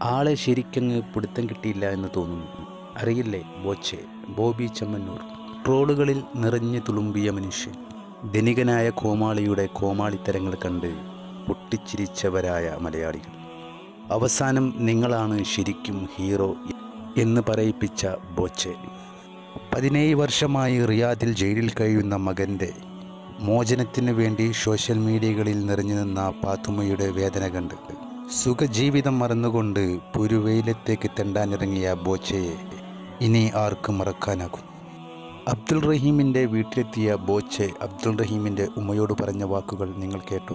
ആളെ ശരിക്കങ്ങ് പിടുത്തം കിട്ടിയില്ല എന്ന് തോന്നുന്നു. അറിയില്ലേ ബോച്ചെ, ബോബി ചെമ്മന്നൂർ. ട്രോളുകളിൽ നിറഞ്ഞു തുളുമ്പിയ മനുഷ്യൻ. ധനികനായ കോമാളിയുടെ കോമാളിത്തരങ്ങൾ കണ്ട് പൊട്ടിച്ചിരിച്ചവരായ മലയാളികൾ. അവസാനം നിങ്ങളാണ് ശരിക്കും ഹീറോ എന്ന് പറയിപ്പിച്ച ബോച്ചെ. 17 വർഷമായി റിയാദിൽ ജയിലിൽ കഴിയുന്ന മകൻ്റെ മോചനത്തിന് വേണ്ടി സോഷ്യൽ മീഡിയകളിൽ നിറഞ്ഞു നിന്ന പാത്തുമ്മയുടെ വേദന കണ്ട് സുഖജീവിതം മറന്നുകൊണ്ട് പുരുവെയിലത്തേക്ക് തെണ്ടാനിറങ്ങിയ ബോച്ചയെ ഇനി ആർക്ക് മറക്കാനാകും? അബ്ദുൾ റഹീമിൻ്റെ വീട്ടിലെത്തിയ ബോച്ചെ അബ്ദുൾ റഹീമിൻ്റെ ഉമ്മയോട് പറഞ്ഞ വാക്കുകൾ നിങ്ങൾ കേട്ടു.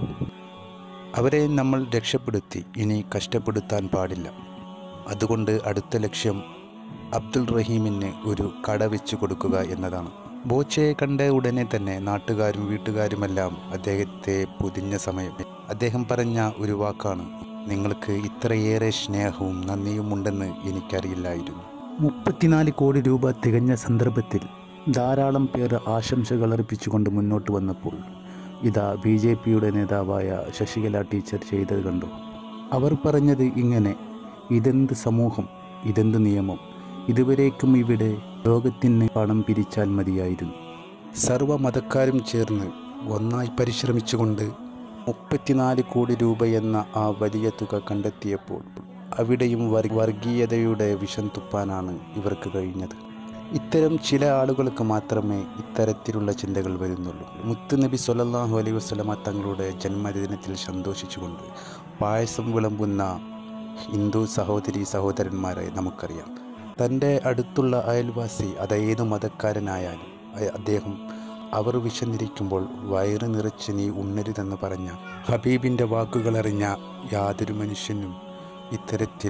അവരെ നമ്മൾ രക്ഷപ്പെടുത്തി, ഇനി കഷ്ടപ്പെടുത്താൻ പാടില്ല. അതുകൊണ്ട് അടുത്ത ലക്ഷ്യം അബ്ദുൾ റഹീമിന് ഒരു കട വെച്ച് കൊടുക്കുക എന്നതാണ്. ബോച്ചയെ കണ്ട ഉടനെ തന്നെ നാട്ടുകാരും വീട്ടുകാരുമെല്ലാം അദ്ദേഹത്തെ പൊതിഞ്ഞ സമയം അദ്ദേഹം പറഞ്ഞ ഒരു വാക്കാണ്: നിങ്ങൾക്ക് ഇത്രയേറെ സ്നേഹവും നന്ദിയും ഉണ്ടെന്ന് എനിക്കറിയില്ലായിരുന്നു. 34 കോടി രൂപ തികഞ്ഞ സന്ദർഭത്തിൽ ധാരാളം പേർ ആശംസകൾ അർപ്പിച്ചുകൊണ്ട് മുന്നോട്ട് വന്നപ്പോൾ ഇതാ BJPയുടെ നേതാവായ ശശികല ടീച്ചർ ചെയ്തത് കണ്ടു. അവർ പറഞ്ഞത് ഇങ്ങനെ: ഇതെന്ത് സമൂഹം, ഇതെന്ത് നിയമം, ഇതുവരേക്കും ഇവിടെ ലോകത്തിന് പണം പിരിച്ചാൽ മതിയായിരുന്നു. സർവ്വ മതക്കാരും ചേർന്ന് ഒന്നായി പരിശ്രമിച്ചുകൊണ്ട് 34 കോടി രൂപ എന്ന ആ വലിയ തുക കണ്ടെത്തിയപ്പോൾ അവിടെയും വർഗീയതയുടെ വിഷം തുപ്പാനാണ് ഇവർക്ക് കഴിഞ്ഞത്. ഇത്തരം ചില ആളുകൾക്ക് മാത്രമേ ഇത്തരത്തിലുള്ള ചിന്തകൾ വരുന്നുള്ളൂ. മുത്തുനബി സ്വല്ലല്ലാഹു അലൈഹി വസല്ലമ തങ്ങളുടെ ജന്മദിനത്തിൽ സന്തോഷിച്ചുകൊണ്ട് പായസം വിളമ്പുന്ന ഹിന്ദു സഹോദരി സഹോദരന്മാരെ നമുക്കറിയാം. തൻ്റെ അടുത്തുള്ള അയൽവാസി അതേത് മതക്കാരനായാലും അദ്ദേഹം അവർ വിശന്നിരിക്കുമ്പോൾ വയറ് നിറച്ച് നീ ഉണ്ണരുതെന്ന് പറഞ്ഞ ഹബീബിൻ്റെ വാക്കുകളറിഞ്ഞ യാതൊരു മനുഷ്യനും ഇത്തരത്തിൽ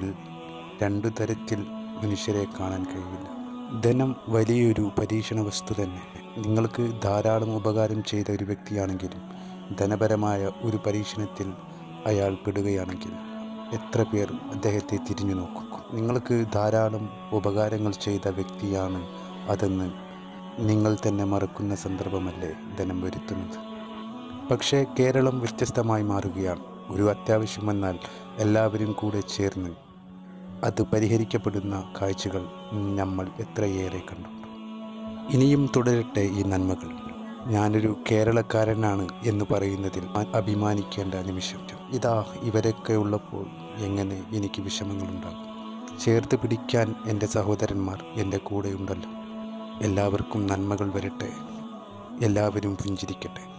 2 തരത്തിൽ മനുഷ്യരെ കാണാൻ കഴിയില്ല. ധനം വലിയൊരു പരീക്ഷണ വസ്തു തന്നെ. നിങ്ങൾക്ക് ധാരാളം ഉപകാരം ചെയ്ത ഒരു വ്യക്തിയാണെങ്കിലും ധനപരമായ ഒരു പരീക്ഷണത്തിൽ അയാൾ പെടുകയാണെങ്കിൽ എത്ര പേർ അദ്ദേഹത്തെ തിരിഞ്ഞു നോക്കും? നിങ്ങൾക്ക് ധാരാളം ഉപകാരങ്ങൾ ചെയ്ത വ്യക്തിയാണ് അതെന്ന് നിങ്ങൾ തന്നെ മറക്കുന്ന സന്ദർഭമല്ലേ ധനം വരുത്തുന്നത്? പക്ഷേ കേരളം വ്യത്യസ്തമായി മാറുകയാണ്. ഒരു അത്യാവശ്യം വന്നാൽ എല്ലാവരും കൂടെ ചേർന്ന് അത് പരിഹരിക്കപ്പെടുന്ന കാഴ്ചകൾ നമ്മൾ എത്രയേറെ കണ്ടിട്ടുണ്ട്. ഇനിയും തുടരട്ടെ ഈ നന്മകൾ. ഞാനൊരു കേരളക്കാരനാണ് എന്ന് പറയുന്നതിൽ അഭിമാനിക്കേണ്ട നിമിഷം. ഇതാ ഇവരൊക്കെ ഉള്ളപ്പോൾ എങ്ങനെ എനിക്ക് വിഷമങ്ങളുണ്ടാകും? ചേർത്ത് പിടിക്കാൻ എൻ്റെ സഹോദരന്മാർ എൻ്റെ കൂടെയുണ്ടല്ലോ. എല്ലാവർക്കും നന്മകൾ വരട്ടെ, എല്ലാവരും പുഞ്ചിരിക്കട്ടെ.